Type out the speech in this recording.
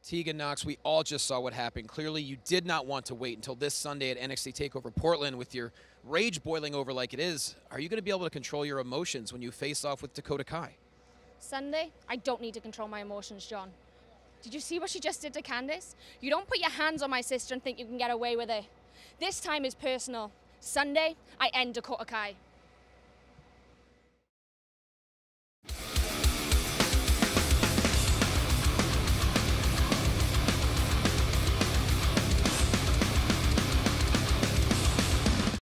Tegan Knox, we all just saw what happened. Clearly, you did not want to wait until this Sunday at NXT TakeOver Portland with your rage boiling over like it is. Are you going to be able to control your emotions when you face off with Dakota Kai? Sunday, I don't need to control my emotions, John. Did you see what she just did to Candice? You don't put your hands on my sister and think you can get away with it. This time is personal. Sunday, I end Dakota Kai.